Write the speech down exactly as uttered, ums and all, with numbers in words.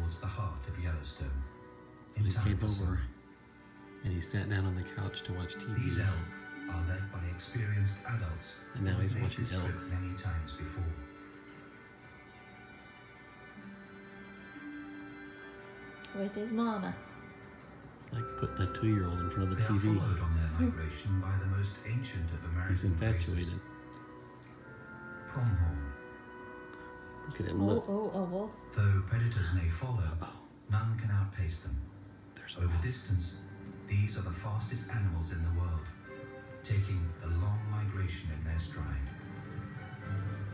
towards the heart of Yellowstone. And he came over and he sat down on the couch to watch T V. These elk are led by experienced adults, and now he's watching this elk trip many times before. With his mama. It's like putting a two-year-old in front of the they T V. They are followed on their migration by the most ancient of American He's infatuated. races, pronghorn. Look at him, Oh, look. oh, a wolf. Though predators may follow, Uh-oh. none can outpace them. There's a Over wolf. distance, these are the fastest animals in the world, taking the long migration in their stride.